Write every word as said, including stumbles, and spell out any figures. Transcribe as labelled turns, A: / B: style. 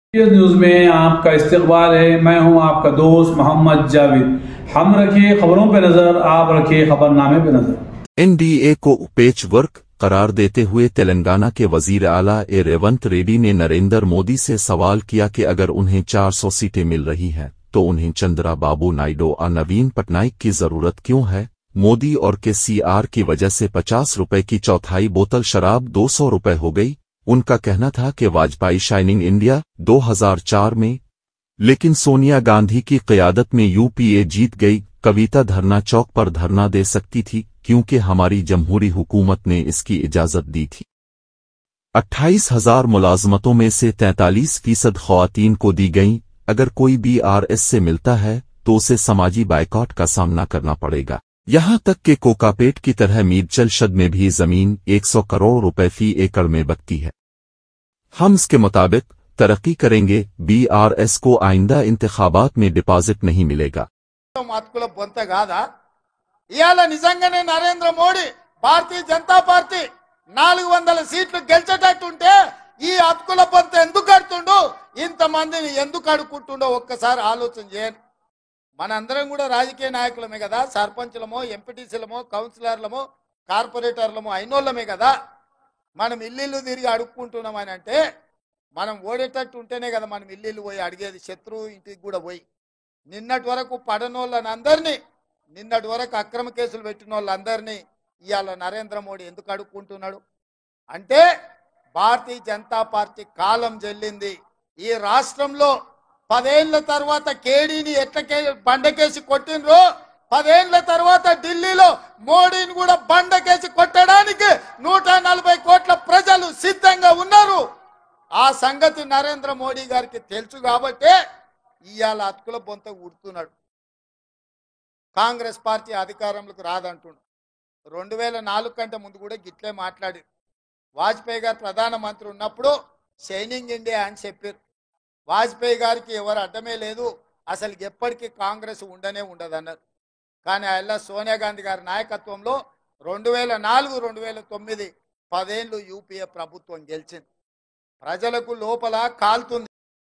A: इस न्यूज़ में आपका इस्तकबाल है। मैं हूं आपका दोस्त मोहम्मद जावेद। हम रखिए खबरों पे नजर, आप रखिए खबरनामे पे नजर।
B: एनडीए को पेच वर्क करार देते हुए तेलंगाना के वजीर आला ए रेवंत रेड्डी ने नरेंद्र मोदी से सवाल किया कि अगर उन्हें चार सौ सीटें मिल रही हैं तो उन्हें चंद्रा बाबू नायडू और नवीन पटनायक की जरूरत क्यों है। मोदी और के सीआर की वजह से पचास रुपए की चौथाई बोतल शराब दो सौ रुपए हो गई। उनका कहना था कि वाजपेयी शाइनिंग इंडिया दो हज़ार चार में, लेकिन सोनिया गांधी की क़यादत में यूपीए जीत गई। कविता धरना चौक पर धरना दे सकती थी क्योंकि हमारी जमहूरी हुकूमत ने इसकी इजाज़त दी थी। अट्ठाईस हजार मुलाजमतों में से तैंतालीस फीसद ख्वातीन को दी गईं। अगर कोई बीआरएस से मिलता है तो उसे समाजी बायकॉट का सामना करना पड़ेगा। यहां तक कि कोकापेट की तरह मीरचल शद में भी जमीन एक सौ करोड़ रुपए फी एकड़ में बिकती है। हम इसके मुताबिक तरक्की करेंगे। बीआरएस को आइंदा इंतखाबात में डिपॉजिट नहीं मिलेगा।
C: మతుకుల బొంత కాదా ఇయాల నిజంగానే నరేంద్ర మోడీ భారతీయ జనతా పార్టీ నాలుగు వందల సీట్లు గెలిచేటట్టుంటే ఈ అతుకుల బొంత ఎందుకు కడుతుండు, ఇంతమందిని ఎందుకు అడుక్కుంటుండో ఒక్కసారి ఆలోచన చేయండి. మనందరం కూడా రాజకీయ నాయకులమే కదా, సర్పంచులమో ఎంపీటీసీలమో కౌన్సిలర్లమో కార్పొరేటర్లమో అయినోళ్ళమే కదా. మనం ఇల్లు తిరిగి అడుక్కుంటున్నామని అంటే మనం ఓడేటట్టు ఉంటేనే కదా మనం ఇల్లు పోయి అడిగేది, శత్రువు ఇంటికి కూడా పోయి. నిన్నటి వరకు పడనోళ్ళని అందరినీ, నిన్నటి వరకు అక్రమ కేసులు పెట్టిన వాళ్ళందరినీ ఇవాళ నరేంద్ర మోడీ ఎందుకు అడుక్కుంటున్నాడు అంటే భారతీయ జనతా పార్టీ కాలం చెల్లింది. ఈ రాష్ట్రంలో పదేళ్ల తర్వాత కేడీని ఎట్లకే బండకేసి కొట్టినరో, పదేళ్ల తర్వాత ఢిల్లీలో మోడీని కూడా బండకేసి కొట్టడానికి నూట నలభై కోట్ల ప్రజలు సిద్ధంగా ఉన్నారు. ఆ సంగతి నరేంద్ర మోడీ గారికి తెలుసు కాబట్టే ఇవాళ అతుకుల బొంత ఉడుతున్నాడు. కాంగ్రెస్ పార్టీ అధికారంలోకి రాదంటుండు. రెండు వేల నాలుగు కంటే ముందు కూడా గిట్లే మాట్లాడి, వాజ్పేయి గారు ప్రధానమంత్రి ఉన్నప్పుడు షైనింగ్ ఇండియా అని చెప్పారు. వాజ్పేయి గారికి ఎవరు అడ్డమే లేదు, అసలు ఎప్పటికీ కాంగ్రెస్ ఉండనే ఉండదన్నారు. కానీ అలా సోనియా గాంధీ గారి నాయకత్వంలో రెండు వేల నాలుగు రెండు వేల తొమ్మిది పదేళ్ళు యూపీఏ ప్రభుత్వం గెలిచింది. ప్రజలకు లోపల కాలుతుంది.